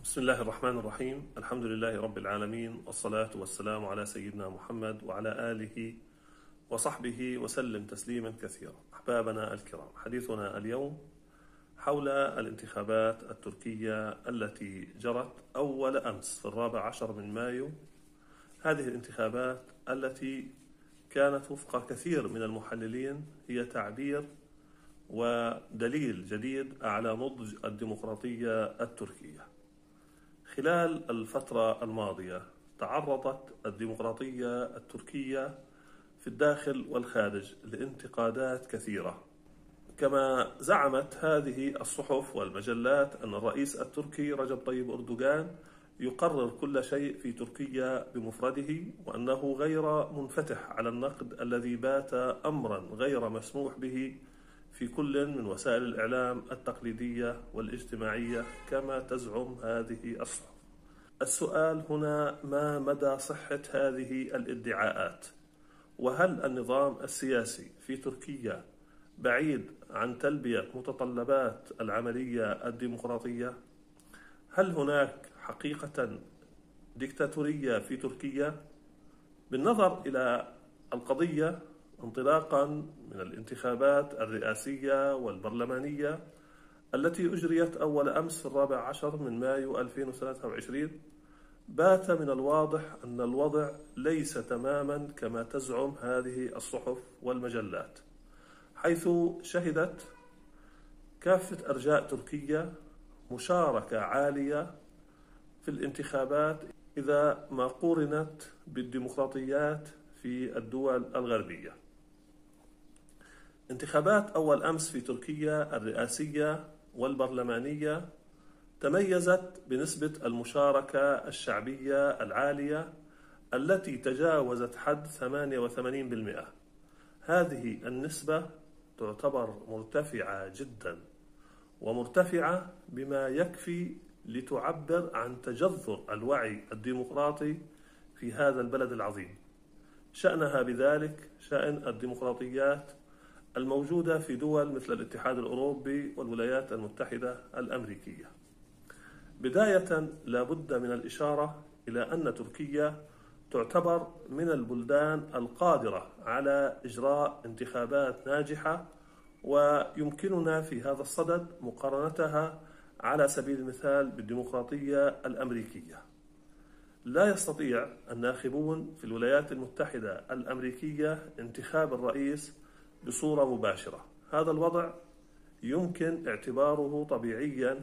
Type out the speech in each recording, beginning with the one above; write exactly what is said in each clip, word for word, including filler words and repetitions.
بسم الله الرحمن الرحيم. الحمد لله رب العالمين، والصلاة والسلام على سيدنا محمد وعلى آله وصحبه وسلم تسليما كثيرا. أحبابنا الكرام، حديثنا اليوم حول الانتخابات التركية التي جرت أول أمس في الرابع عشر من مايو. هذه الانتخابات التي كانت وفق كثير من المحللين هي تعبير ودليل جديد على نضج الديمقراطية التركية. خلال الفترة الماضية تعرضت الديمقراطية التركية في الداخل والخارج لانتقادات كثيرة، كما زعمت هذه الصحف والمجلات أن الرئيس التركي رجب طيب أردوغان يقرر كل شيء في تركيا بمفرده، وأنه غير منفتح على النقد الذي بات أمرا غير مسموح به في كل من وسائل الإعلام التقليدية والاجتماعية كما تزعم هذه الصحف. السؤال هنا: ما مدى صحة هذه الادعاءات؟ وهل النظام السياسي في تركيا بعيد عن تلبية متطلبات العملية الديمقراطية؟ هل هناك حقيقة ديكتاتورية في تركيا؟ بالنظر إلى القضية انطلاقا من الانتخابات الرئاسية والبرلمانية التي أجريت أول أمس في الرابع عشر من مايو ألفين وثلاثة وعشرين، بات من الواضح أن الوضع ليس تماما كما تزعم هذه الصحف والمجلات، حيث شهدت كافة أرجاء تركيا مشاركة عالية في الانتخابات إذا ما قورنت بالديمقراطيات في الدول الغربية. انتخابات أول أمس في تركيا الرئاسية والبرلمانية تميزت بنسبة المشاركة الشعبية العالية التي تجاوزت حد ثمانية وثمانين بالمئة. هذه النسبة تعتبر مرتفعة جدا، ومرتفعة بما يكفي لتعبر عن تجذر الوعي الديمقراطي في هذا البلد العظيم. شأنها بذلك شأن الديمقراطيات الموجودة في دول مثل الاتحاد الأوروبي والولايات المتحدة الأمريكية. بداية لا بد من الإشارة إلى أن تركيا تعتبر من البلدان القادرة على إجراء انتخابات ناجحة، ويمكننا في هذا الصدد مقارنتها على سبيل المثال بالديمقراطية الأمريكية. لا يستطيع الناخبون في الولايات المتحدة الأمريكية انتخاب الرئيس بصورة مباشرة. هذا الوضع يمكن اعتباره طبيعيا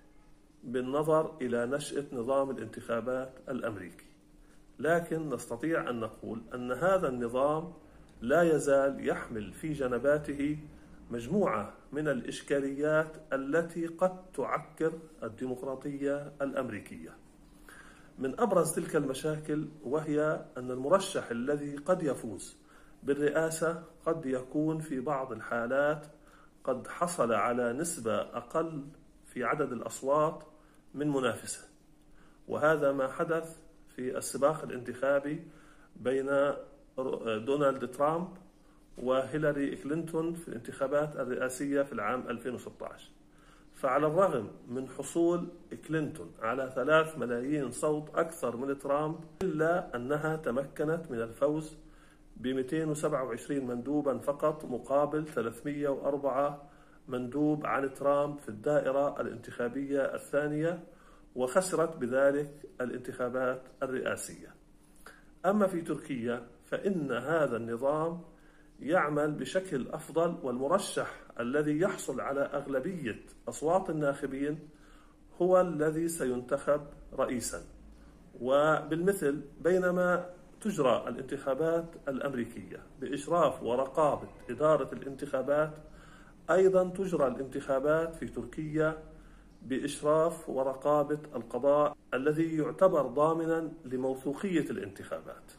بالنظر إلى نشأة نظام الانتخابات الأمريكي، لكن نستطيع أن نقول أن هذا النظام لا يزال يحمل في جنباته مجموعة من الإشكاليات التي قد تعكر الديمقراطية الأمريكية. من أبرز تلك المشاكل وهي أن المرشح الذي قد يفوز بالرئاسة قد يكون في بعض الحالات قد حصل على نسبة أقل في عدد الأصوات من منافسه، وهذا ما حدث في السباق الانتخابي بين دونالد ترامب وهيلاري كلينتون في الانتخابات الرئاسية في العام ألفين وستة عشر. فعلى الرغم من حصول كلينتون على ثلاث ملايين صوت أكثر من ترامب، إلا أنها تمكنت من الفوز ب مئتين وسبعة وعشرين مندوبا فقط مقابل ثلاثمئة وأربعة مندوب عن ترامب في الدائرة الانتخابية الثانية، وخسرت بذلك الانتخابات الرئاسية. أما في تركيا فإن هذا النظام يعمل بشكل أفضل، والمرشح الذي يحصل على أغلبية أصوات الناخبين هو الذي سينتخب رئيسا. وبالمثل بينما تجرى الانتخابات الأمريكية بإشراف ورقابة إدارة الانتخابات، أيضا تجرى الانتخابات في تركيا بإشراف ورقابة القضاء الذي يعتبر ضامنا لموثوقية الانتخابات.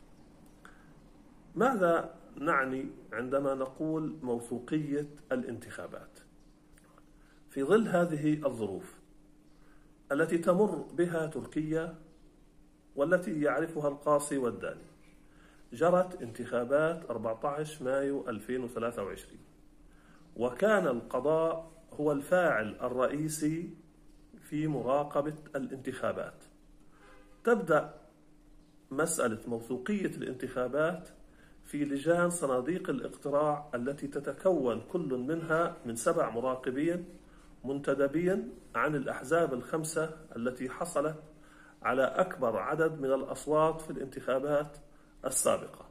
ماذا نعني عندما نقول موثوقية الانتخابات؟ في ظل هذه الظروف التي تمر بها تركيا والتي يعرفها القاصي والداني، جرت انتخابات أربعة عشر مايو ألفين وثلاثة وعشرين، وكان القضاء هو الفاعل الرئيسي في في مراقبة الانتخابات. تبدأ مسألة موثوقية الانتخابات في لجان صناديق الاقتراع التي تتكون كل منها من سبع مراقبين منتدبين عن الأحزاب الخمسة التي حصلت على أكبر عدد من الأصوات في الانتخابات السابقة.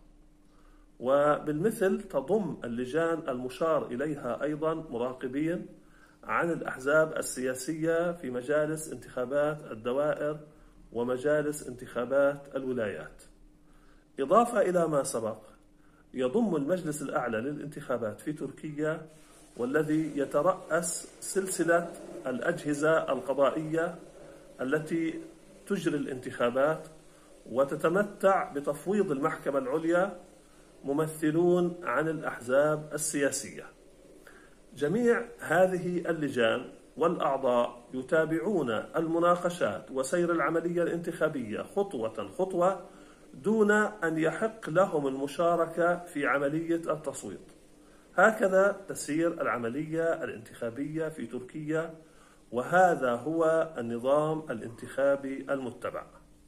وبالمثل تضم اللجان المشار إليها أيضا مراقبين عن الأحزاب السياسية في مجالس انتخابات الدوائر ومجالس انتخابات الولايات. إضافة إلى ما سبق، يضم المجلس الأعلى للانتخابات في تركيا والذي يترأس سلسلة الأجهزة القضائية التي تجري الانتخابات وتتمتع بتفويض المحكمة العليا ممثلون عن الأحزاب السياسية. جميع هذه اللجان والأعضاء يتابعون المناقشات وسير العملية الانتخابية خطوة خطوة دون أن يحق لهم المشاركة في عملية التصويت. هكذا تسير العملية الانتخابية في تركيا، وهذا هو النظام الانتخابي المتبع.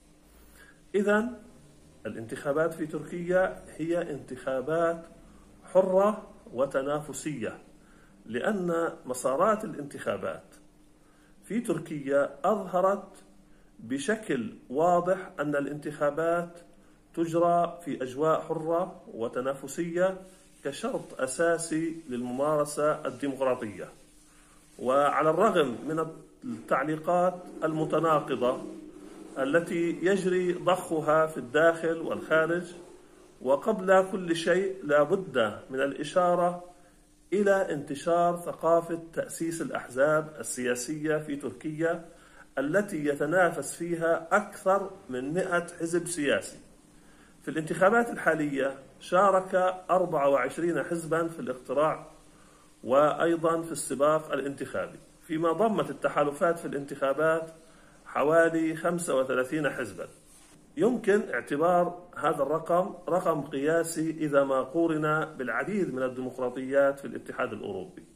إذن الانتخابات في تركيا هي انتخابات حرة وتنافسية، لأن مسارات الانتخابات في تركيا أظهرت بشكل واضح أن الانتخابات تجرى في أجواء حرة وتنافسية كشرط أساسي للممارسة الديمقراطية. وعلى الرغم من التعليقات المتناقضة التي يجري ضخها في الداخل والخارج، وقبل كل شيء لا بد من الإشارة إلى انتشار ثقافة تأسيس الأحزاب السياسية في تركيا التي يتنافس فيها أكثر من مئة حزب سياسي. في الانتخابات الحالية شارك أربعة وعشرين حزبا في الاقتراع وأيضا في السباق الانتخابي، فيما ضمت التحالفات في الانتخابات حوالي خمسة وثلاثين حزبا. يمكن اعتبار هذا الرقم رقم قياسي إذا ما قورن بالعديد من الديمقراطيات في الاتحاد الأوروبي.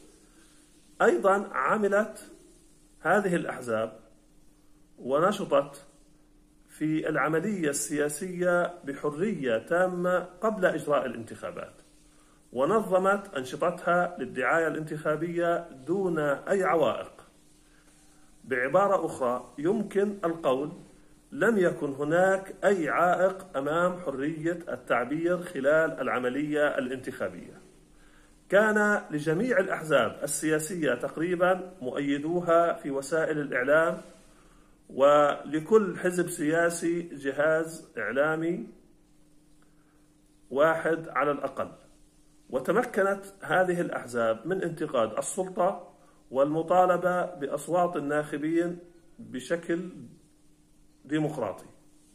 أيضا عملت هذه الأحزاب ونشطت في العملية السياسية بحرية تامة قبل إجراء الانتخابات، ونظمت أنشطتها للدعاية الانتخابية دون أي عوائق. بعبارة أخرى يمكن القول لم يكن هناك أي عائق أمام حرية التعبير خلال العملية الانتخابية. كان لجميع الأحزاب السياسية تقريبا مؤيدوها في وسائل الإعلام، ولكل حزب سياسي جهاز إعلامي واحد على الأقل. وتمكنت هذه الأحزاب من انتقاد السلطة والمطالبة بأصوات الناخبين بشكل ديمقراطي.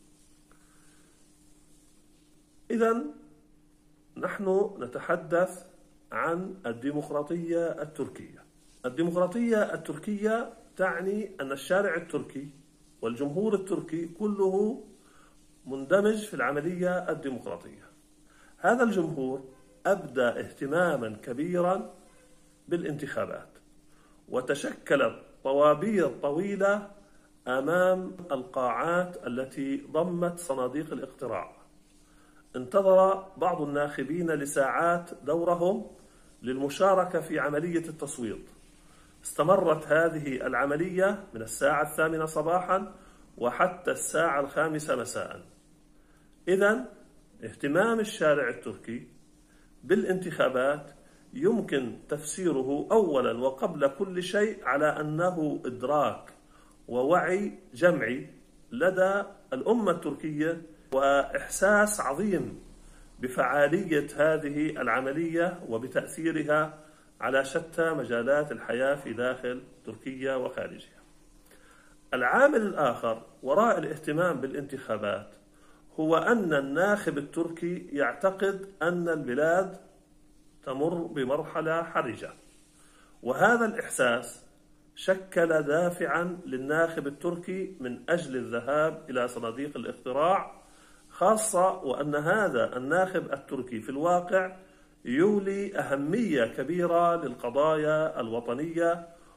إذن نحن نتحدث عن الديمقراطية التركية. الديمقراطية التركية تعني أن الشارع التركي والجمهور التركي كله مندمج في العملية الديمقراطية. هذا الجمهور أبدى اهتماما كبيرا بالانتخابات، وتشكلت طوابير طويلة أمام القاعات التي ضمت صناديق الاقتراع. انتظر بعض الناخبين لساعات دورهم للمشاركة في عملية التصويت. استمرت هذه العملية من الساعة الثامنة صباحا وحتى الساعة الخامسة مساء. إذن اهتمام الشارع التركي بالانتخابات يمكن تفسيره أولا وقبل كل شيء على أنه إدراك ووعي جمعي لدى الأمة التركية، وإحساس عظيم بفعالية هذه العملية وبتأثيرها على شتى مجالات الحياة في داخل تركيا وخارجها. العامل الآخر وراء الاهتمام بالانتخابات هو أن الناخب التركي يعتقد أن البلاد تمر بمرحلة حرجة، وهذا الإحساس شكل دافعا للناخب التركي من أجل الذهاب إلى صناديق الاقتراع، خاصة وأن هذا الناخب التركي في الواقع يولي أهمية كبيرة للقضايا الوطنية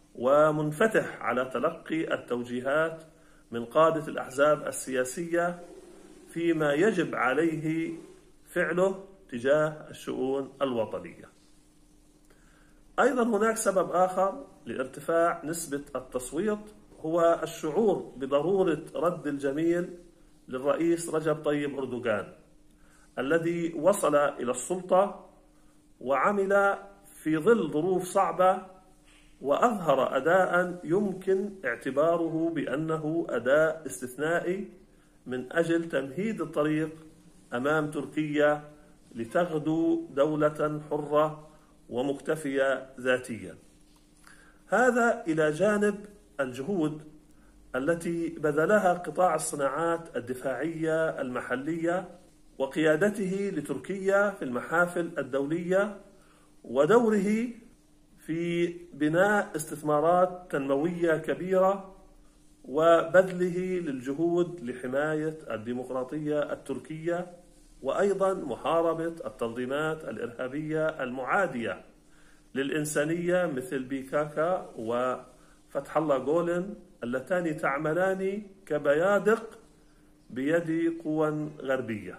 ومنفتح على تلقي التوجيهات من قادة الأحزاب السياسية فيما يجب عليه فعله تجاه الشؤون الوطنية. أيضا هناك سبب آخر لارتفاع نسبة التصويت، هو الشعور بضرورة رد الجميل للرئيس رجب طيب أردوغان الذي وصل إلى السلطة وعمل في ظل ظروف صعبة، وأظهر أداء يمكن اعتباره بأنه أداء استثنائي من أجل تمهيد الطريق أمام تركيا لتغدو دولة حرة ومكتفية ذاتيا. هذا إلى جانب الجهود التي بذلها قطاع الصناعات الدفاعية المحلية وقيادته لتركيا في المحافل الدولية، ودوره في بناء استثمارات تنموية كبيرة، وبذله للجهود لحماية الديمقراطية التركية، وأيضا محاربة التنظيمات الإرهابية المعادية للإنسانية مثل بيكاكا وفتح الله جولن اللتان تعملان كبيادق بيد قوى غربية.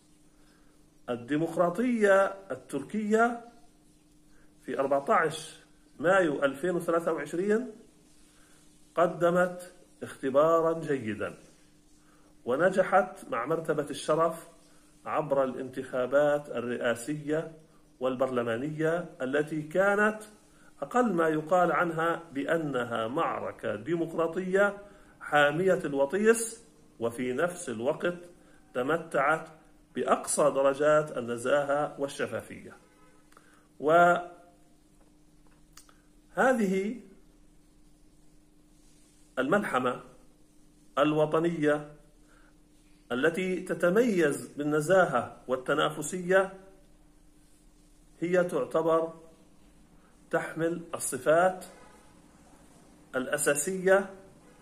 الديمقراطية التركية في أربعة عشر مايو ألفين وثلاثة وعشرين قدمت اختبارا جيدا ونجحت مع مرتبة الشرف عبر الانتخابات الرئاسية والبرلمانية التي كانت أقل ما يقال عنها بأنها معركة ديمقراطية حامية الوطيس، وفي نفس الوقت تمتعت بأقصى درجات النزاهة والشفافية. وهذه الملحمة الوطنية التي تتميز بالنزاهة والتنافسية هي تعتبر تحمل الصفات الأساسية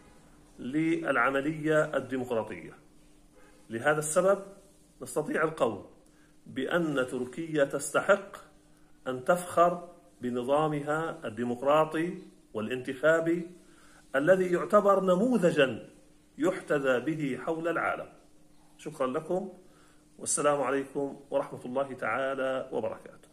للعملية الديمقراطية. لهذا السبب نستطيع القول بأن تركيا تستحق أن تفخر بنظامها الديمقراطي والانتخابي الذي يعتبر نموذجا يحتذى به حول العالم. شكرا لكم، والسلام عليكم ورحمة الله تعالى وبركاته.